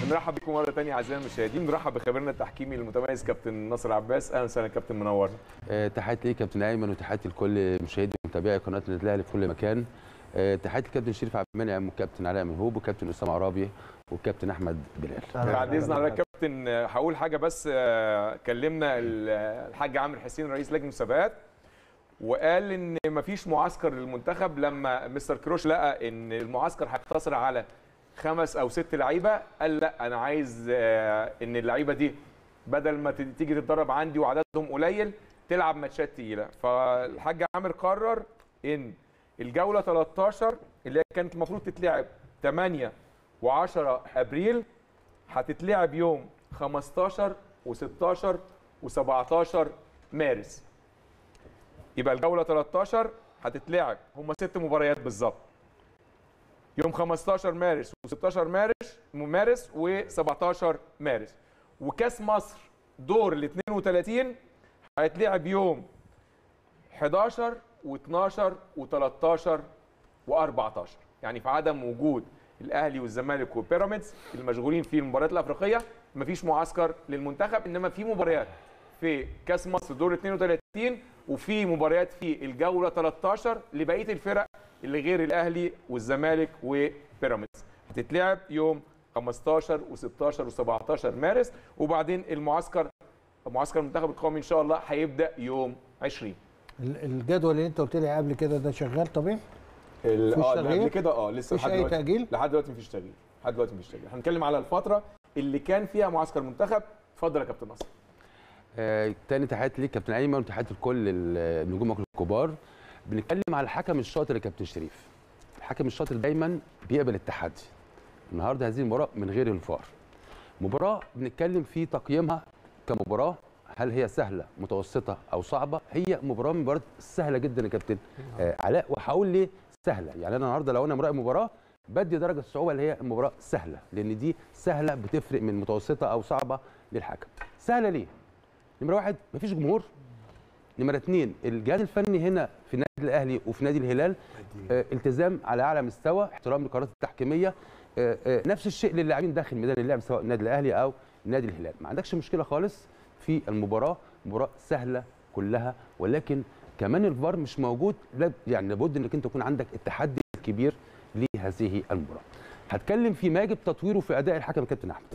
بنرحب بكم مره ثانيه اعزائي المشاهدين، بنرحب بخبيرنا التحكيمي المتميز كابتن ناصر عباس. اهلا وسهلا كابتن، منورنا. تحياتي ليك كابتن ايمن، وتحياتي لكل مشاهدي ومتابعي قناه النادي الاهلي في كل مكان. تحياتي للكابتن شريف عبد المنعم والكابتن علاء مهوب والكابتن اسامه عرابي والكابتن احمد بلال. بعد اذن حضرتك يا كابتن هقول حاجه بس. كلمنا الحاج عامر حسين رئيس لجنه المسابقات وقال ان مفيش معسكر للمنتخب. لما مستر كروش لقى ان المعسكر هيقتصر على 5 أو 6 لعيبه، قال لا انا عايز ان اللعيبه دي بدل ما تيجي تتدرب عندي وعددهم قليل تلعب ماتشات تقيله. فالحاج عامر قرر ان الجوله 13 اللي هي كانت المفروض تتلعب 8 و10 ابريل هتتلعب يوم 15 و16 و17 مارس. يبقى الجوله 13 هتتلعب هم 6 مباريات بالظبط، يوم 15 مارس و16 مارس و17 مارس. وكاس مصر دور ال 32 هيتلعب يوم 11 و12 و13 و14. يعني في عدم وجود الاهلي والزمالك وبيراميدز المشغولين في المباريات الافريقيه مفيش معسكر للمنتخب، انما في مباريات في كاس مصر دور 32 وفي مباريات في الجوله 13 لبقيه الفرق اللي غير الاهلي والزمالك وبيراميدز. هتتلعب يوم 15 و16 و17 مارس، وبعدين معسكر المنتخب القومي ان شاء الله هيبدا يوم 20. الجدول اللي انت قلت لي قبل كده ده شغال طبيعي؟ قبل كده لسه مفيش اي تاجيل؟ لحد دلوقتي مفيش تاجيل. هنتكلم على الفتره اللي كان فيها معسكر منتخب. اتفضل يا كابتن نصر. تاني تحياتي ليك كابتن ايمن، وتحياتي لكل النجوم الكبار. بنتكلم على الحكم الشاطر يا كابتن شريف. الحكم الشاطر دايما بيقبل التحدي. النهارده هذه المباراه من غير الفار، مباراه بنتكلم في تقييمها كمباراه، هل هي سهله متوسطه او صعبه؟ هي مباراه من المباريات سهله جدا يا كابتن علاء. وهقول ليه سهله. يعني انا النهارده لو انا مراقب مباراه بدي درجه الصعوبه اللي هي المباراه سهله، لان دي سهله بتفرق من متوسطه او صعبه للحكم. سهله ليه؟ نمره 1 مفيش جمهور. نمره 2 الجهاز الفني هنا في النادي الاهلي وفي نادي الهلال التزام على اعلى مستوى، احترام للقرارات التحكيميه. نفس الشيء للاعبين داخل ميدان اللعب سواء النادي الاهلي او نادي الهلال. ما عندكش مشكله خالص في المباراه، مباراه سهله كلها، ولكن كمان الفار مش موجود. يعني لابد انك انت يكون عندك التحدي الكبير لهذه المباراه. هتكلم في ما يجب تطويره في اداء الحكم كابتن احمد.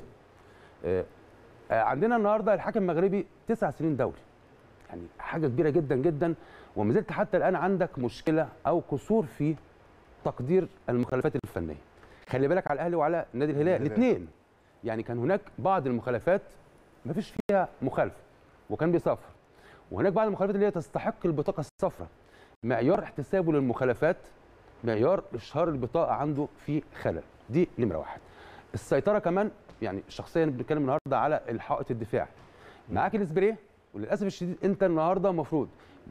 عندنا النهارده الحكم المغربي 9 سنين دوري، يعني حاجه كبيره جدا جدا، وما زلت حتى الان عندك مشكله او قصور في تقدير المخالفات الفنيه. خلي بالك على الاهلي وعلى نادي الهلال الاثنين، يعني كان هناك بعض المخالفات ما فيش فيها مخالفه وكان بيصفر، وهناك بعض المخالفات اللي هي تستحق البطاقه الصفراء. معيار احتسابه للمخالفات، معيار اشهار البطاقه عنده في خلل. دي نمره 1. السيطره كمان، يعني شخصيا بنتكلم النهارده على الحائط الدفاعي. معاك الاسبريه، وللاسف الشديد انت النهارده المفروض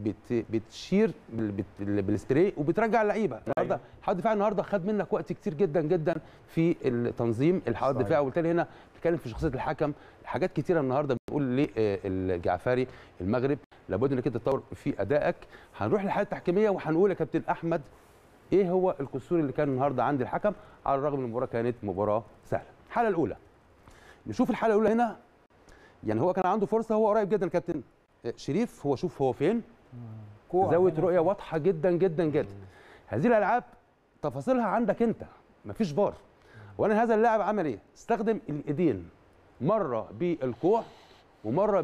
بتشير بالسبراي وبترجع اللعيبه. النهارده حائط الدفاع النهارده خد منك وقت كتير جدا جدا في التنظيم الحائط الدفاعي، وبالتالي هنا بنتكلم في شخصيه الحكم. حاجات كتيره النهارده بنقول للجعفري المغرب لابد انك انت تطور في ادائك. هنروح للحاله التحكيميه وهنقول يا كابتن احمد ايه هو القصور اللي كان النهارده عند الحكم، على الرغم من المباراه كانت مباراه سهله. الحاله الاولى، نشوف الحاله الاولى هنا. يعني هو كان عنده فرصه، هو قريب جدا الكابتن شريف. هو شوف هو فين، زاويه رؤيه واضحه جدا جدا جدا. هذه الالعاب تفاصيلها عندك انت، مفيش فار. وانا هذا اللاعب عمل ايه؟ استخدم الايدين، مره بالكوع ومره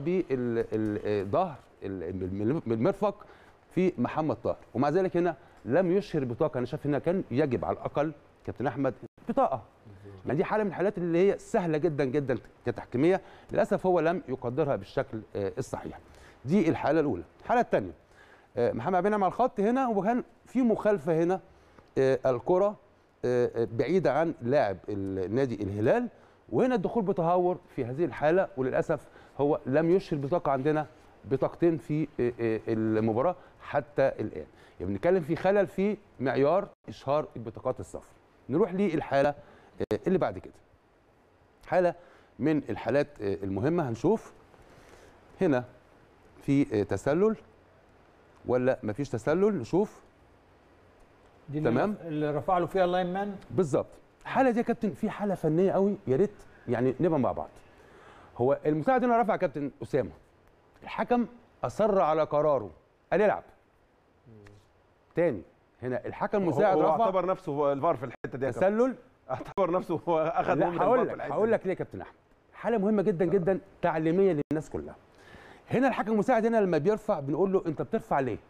بالظهر بالمرفق في محمد طاهر، ومع ذلك هنا لم يشهر بطاقه. انا شايف انها كان يجب على الاقل كابتن احمد بطاقه. يعني دي حاله من الحالات اللي هي سهله جدا جدا كتحكيميه، للاسف هو لم يقدرها بالشكل الصحيح. دي الحاله الاولى. الحاله الثانيه، محمد بن على الخط هنا، وكان في مخالفه هنا. الكره بعيده عن لاعب النادي الهلال، وهنا الدخول بتهور في هذه الحاله، وللاسف هو لم يشهر بطاقه. عندنا بطاقتين في المباراه حتى الان. يعني بنتكلم في خلل في معيار اشهار البطاقات الصفراء. نروح للحاله اللي بعد كده، حاله من الحالات المهمه. هنشوف هنا في تسلل ولا مفيش تسلل. نشوف دي تمام اللي رفع له فيها اللاين مان بالظبط. الحاله دي يا كابتن في حاله فنيه قوي، يا ريت يعني نبقى مع بعض. هو المساعد هنا رفع كابتن اسامه، الحكم اصر على قراره قال العب تاني. هنا الحكم المساعد هو رفع، اعتبر نفسه هو الفار في الحته دي يا كابتن. تسلل. اعتبر نفسه هو اخذ لا نمرة هقول الفار في لك الحتة هقول دي. لك ليه يا كابتن احمد. حاله مهمه جدا جدا تعليميه للناس كلها. هنا الحكم المساعد هنا لما بيرفع بنقول له انت بترفع ليه؟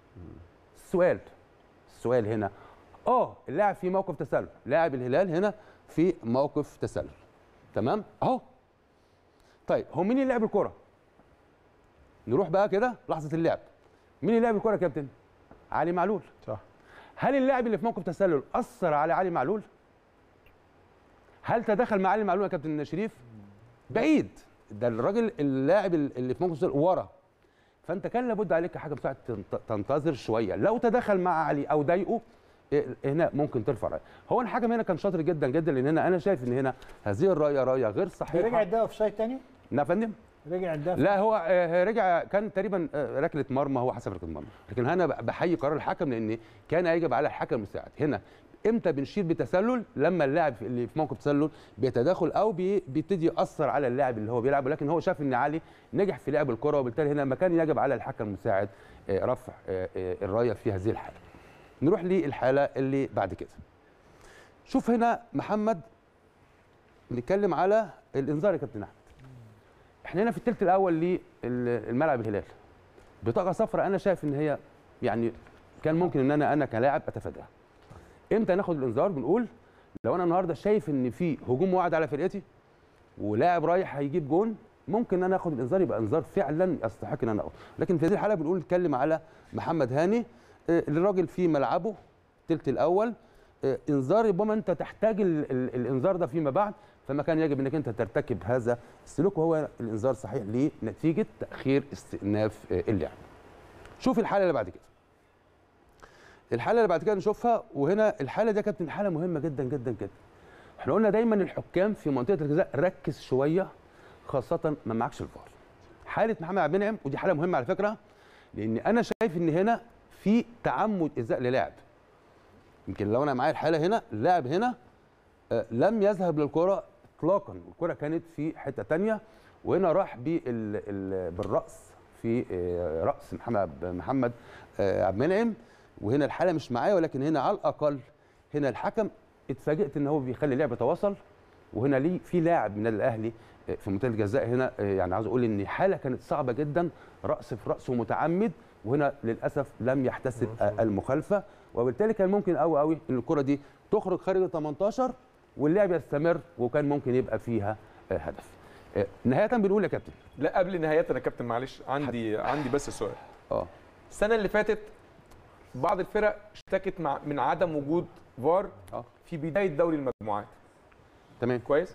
السؤال هنا اللاعب في موقف تسلل، لاعب الهلال هنا في موقف تسلل، تمام اهو. طيب هو مين اللي لعب الكره؟ نروح بقى كده لحظه اللعب، مين اللي لعب الكره يا كابتن؟ علي معلول. صح. هل اللاعب اللي في موقف تسلل اثر على علي معلول؟ هل تدخل مع علي معلول يا كابتن شريف؟ بعيد، ده الراجل اللاعب اللي في موقف تسلل ورا، فانت كان لابد عليك كحكم مساعد تنتظر شويه، لو تدخل مع علي او ضايقه هنا ممكن ترفع رايه. هو الحكم هنا كان شاطر جدا جدا، لان هنا انا شايف ان هنا هذه الرايه رايه غير صحيحه. رجع ده اوف سايد تاني؟ نعم يا فندم. رجع ده لا هو رجع كان تقريبا ركله مرمى، هو حسب ركله مرمى، لكن انا بحيي قرار الحكم لان كان يجب على الحكم المساعد. هنا امتى بنشير بتسلل؟ لما اللاعب اللي في موقف تسلل بيتداخل او بيبتدي ياثر على اللاعب اللي هو بيلعب، لكن هو شاف ان علي نجح في لعب الكره، وبالتالي هنا ما كان يجب على الحكم المساعد رفع الرايه في هذه الحاله. نروح للحاله اللي بعد كده. شوف هنا محمد، نتكلم على الانذار يا كابتن احمد. احنا هنا في الثلث الاول للملعب الهلال بطاقه صفراء، انا شايف ان هي يعني كان ممكن ان انا كلاعب اتفاداها. امتى ناخد الانذار؟ بنقول لو انا النهارده شايف ان في هجوم واعد على فرقتي ولاعب رايح هيجيب جون، ممكن ان انا اخد الانذار، يبقى انذار فعلا يستحق ان انا اخده. لكن في هذه الحاله بنقول نتكلم على محمد هاني، الراجل في ملعبه الثلث الاول، انذار ربما انت تحتاج الانذار ده فيما بعد، فما كان يجب انك انت ترتكب هذا السلوك، وهو الانذار صحيح لنتيجه تاخير استئناف اللعب. شوف الحاله اللي بعد كده. الحاله اللي بعد كده نشوفها، وهنا الحاله دي يا كابتن حاله مهمه جدا جدا جدا. احنا قلنا دايما الحكام في منطقه الجزاء ركز شويه، خاصه ما معكش الفار. حاله محمد عبد المنعم، ودي حاله مهمه على فكره، لان انا شايف ان هنا في تعمد ازاء للاعب. يمكن لو انا معايا الحاله هنا، اللاعب هنا لم يذهب للكره اطلاقا، الكره كانت في حته ثانيه، وهنا راح بالراس في راس محمد عبد المنعم، وهنا الحاله مش معايا، ولكن هنا على الاقل هنا الحكم اتفاجئت ان هو بيخلي اللعب يتواصل، وهنا ليه في لاعب من الاهلي في منطقه الجزاء هنا، يعني عاوز اقول ان حاله كانت صعبه جدا، راس في راس ومتعمد، وهنا للاسف لم يحتسب المخالفه، وبالتالي كان ممكن قوي ان الكره دي تخرج خارج ال 18 واللعب يستمر، وكان ممكن يبقى فيها هدف. نهايه بنقول يا كابتن. لا قبل نهايه يا كابتن معلش عندي بس سؤال. السنه اللي فاتت بعض الفرق اشتكت من عدم وجود فار في بدايه دوري المجموعات. تمام كويس.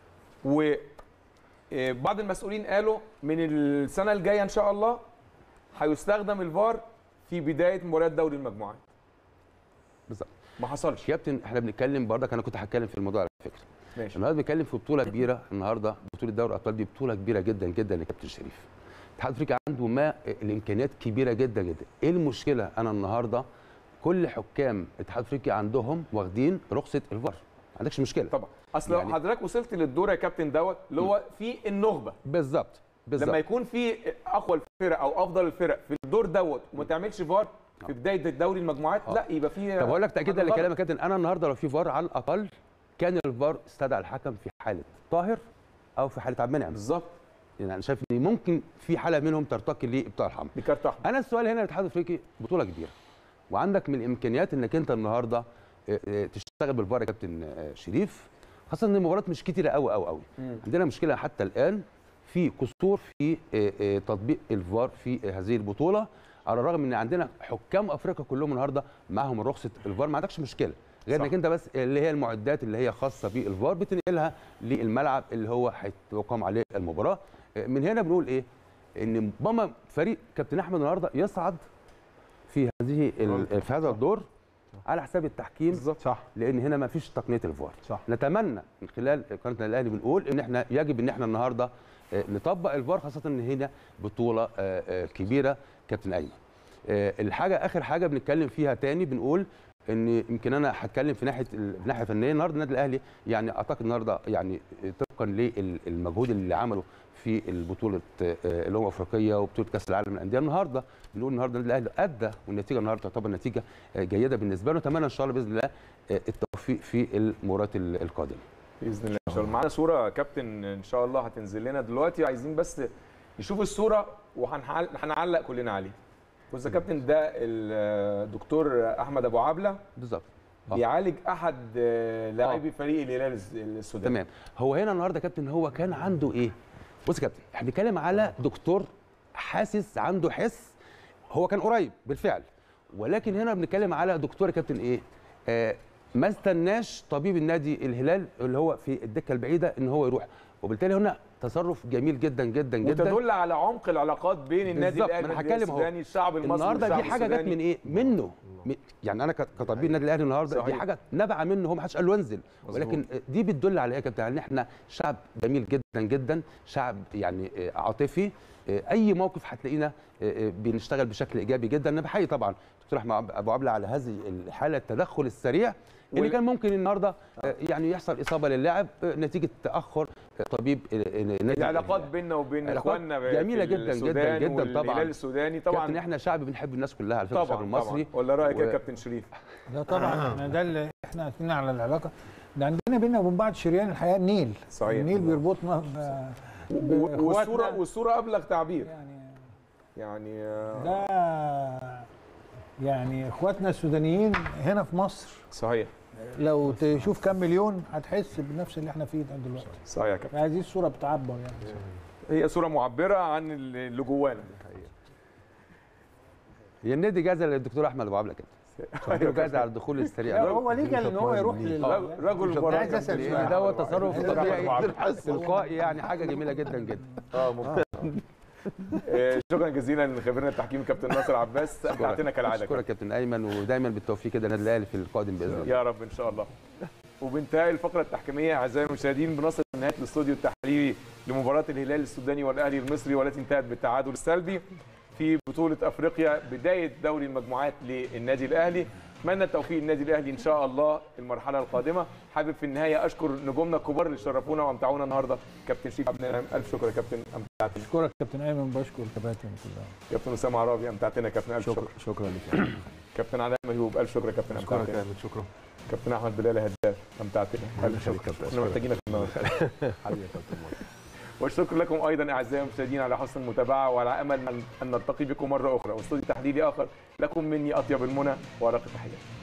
وبعض المسؤولين قالوا من السنه الجايه ان شاء الله هيستخدم الفار في بدايه مباريات دوري المجموعات. بالظبط. ما حصلش. كابتن احنا بنتكلم برضك، انا كنت هتكلم في الموضوع على فكره. ماشي. النهارده بنتكلم في بطوله كبيره، النهارده بطوله دوري الابطال دي بطوله كبيره جدا جدا يا كابتن شريف. الاتحاد الافريقي عنده الامكانيات كبيره جدا جدا. ايه المشكله؟ انا النهارده كل حكام الاتحاد الافريقي عندهم واخدين رخصه الفار، ما عندكش مشكله طبعا. اصل يعني حضرتك وصلت للدور يا كابتن دوت اللي هو في النخبه. بالظبط. لما يكون في اقوى الفرق او افضل الفرق في الدور دوت وما تعملش فار في بدايه الدوري المجموعات، لا يبقى في. طب اقول لك تاكيدا لكلامك يا كابتن، انا النهارده لو في فار على الاقل كان الفار استدعى الحكم في حاله طاهر او في حاله عبد المنعم. بالظبط. يعني انا شايف ان ممكن في حاله منهم ترتقي لابطال الحمر بكارت احمر. انا السؤال هنا الاتحاد الافريقي بطوله كبيره، وعندك من الامكانيات انك انت النهارده تشتغل بالفار يا كابتن شريف، خاصه ان المباريات مش كتيره قوي قوي قوي. عندنا مشكله حتى الان في قصور في تطبيق الفار في هذه البطوله، على الرغم ان عندنا حكام افريقيا كلهم النهارده معاهم رخصه الفار، ما عندكش مشكله غير انك انت بس اللي هي المعدات اللي هي خاصه بالفار بتنقلها للملعب اللي هو هيتقام عليه المباراه. من هنا بنقول ايه؟ ان ربما فريق كابتن احمد النهارده يصعد في هذا الدور على حساب التحكيم. بالظبط. صح. لان هنا ما فيش تقنيه الفار. صح. نتمنى من خلال قناتنا الاهلي بنقول ان احنا يجب ان احنا النهارده نطبق الفار، خاصه ان هنا بطوله كبيره كابتن ايمن. الحاجه اخر حاجه بنتكلم فيها تاني بنقول ان يمكن انا هتكلم في ناحيه الناحيه الفنيه. النهارده النادي الاهلي يعني اعتقد النهارده يعني طبقا للمجهود اللي عمله في البطوله الامم الافريقيه وبطوله كاس العالم للانديه، النهارده بنقول النهارده النادي الاهلي ادى، والنتيجه النهارده تعتبر نتيجه جيده بالنسبه له. اتمنى ان شاء الله باذن الله التوفيق في المباريات القادمه باذن الله. ان شاء الله معانا صوره يا كابتن ان شاء الله هتنزل لنا دلوقتي، عايزين بس نشوف الصوره وهنعلق كلنا عليها. بص يا كابتن، ده الدكتور احمد ابو عبله بالظبط بيعالج احد لاعبي فريق الهلال السوداني. تمام. هو هنا النهارده كابتن هو كان عنده ايه؟ بص يا كابتن، احنا بنتكلم على دكتور حاسس، عنده حس، هو كان قريب بالفعل، ولكن هنا بنتكلم على دكتور يا كابتن ايه؟ ما استناش طبيب النادي الهلال اللي هو في الدكه البعيده ان هو يروح، وبالتالي هنا تصرف جميل جدا جدا جدا، وتدل على عمق العلاقات بين النادي الاهلي السوداني، الشعب المصري النهارده. دي حاجه جت من ايه؟ منه. يعني انا كطبيب النادي الاهلي النهارده دي حاجه نابعه منه، هو ما حدش قال له انزل، ولكن دي بتدل على ايه يا كابتن؟ ان احنا شعب جميل جدا جدا، شعب يعني عاطفي. اي موقف هتلاقينا بنشتغل بشكل ايجابي جدا. انا بحيي طبعا دكتور احمد ابو عبله على هذه الحاله، التدخل السريع اللي كان ممكن النهارده يعني يحصل اصابه للاعب نتيجه تاخر طبيب النادي. العلاقات بيننا وبين اخواننا جميله جدا جدا جدا طبعا. الهلال السوداني طبعا كابتن احنا شعب بنحب الناس كلها على فكره، الشعب المصري. ولا رايك يا كابتن شريف؟ لا طبعا احنا ده اللي احنا قلنا على العلاقه ده عندنا بيننا وبين بعض شريان الحياه، النيل. صحيح. النيل بيربطنا والصوره ابلغ تعبير يعني ده يعني اخواتنا السودانيين هنا في مصر. صحيح. لو تشوف كام مليون هتحس بنفس اللي احنا فيه ده دلوقتي. صحيح يا كابتن. هذه الصوره بتعبر يعني. هي صوره معبره عن اللي جوانا. هي النادي جازه للدكتور احمد ابو عبله كده، جازه على الدخول السريع. هو ليه قال ان هو يروح رجل المباراه. عايز اسال ده هو تصرف طبيعي تلقائي، يعني حاجه جميله جدا جدا. ممتاز. شكرا جزيلا لخبيرنا التحكيمي كابتن ناصر عباس، امتعتنا كالعاده. شكرا كابتن ايمن، ودايما بالتوفيق كده النادي الاهلي في القادم باذن الله يا رب ان شاء الله. وبانتهاء الفقره التحكيميه اعزائي المشاهدين بنصل لنهايه الاستوديو التحليلي لمباراه الهلال السوداني والاهلي المصري، والتي انتهت بالتعادل السلبي في بطوله افريقيا، بدايه دوري المجموعات للنادي الاهلي. اتمنى التوفيق للنادي الاهلي ان شاء الله المرحله القادمه. حابب في النهايه اشكر نجومنا الكبار اللي شرفونا وامتعونا النهارده. كابتن شريف عبد النعيم الف شكر يا كابتن، امتعتنا. اشكرك كابتن ايمن، بشكر الكباتن كلها. كابتن اسامه عرابي امتعتنا يا كابتن، الف شكر. شكرا لك. كابتن علاء ميهوب الف شكر يا كابتن، امتعتنا. شكرا. كابتن احمد بلال هداف امتعتنا، الف شكر. احنا محتاجينك النهارده. حبيبي يا كابتن. والشكر لكم ايضا اعزائي المشاهدين على حسن المتابعه، وعلى امل ان نلتقي بكم مره اخرى واستوديو تحليلي اخر. لكم مني اطيب المنى وارق التحيات.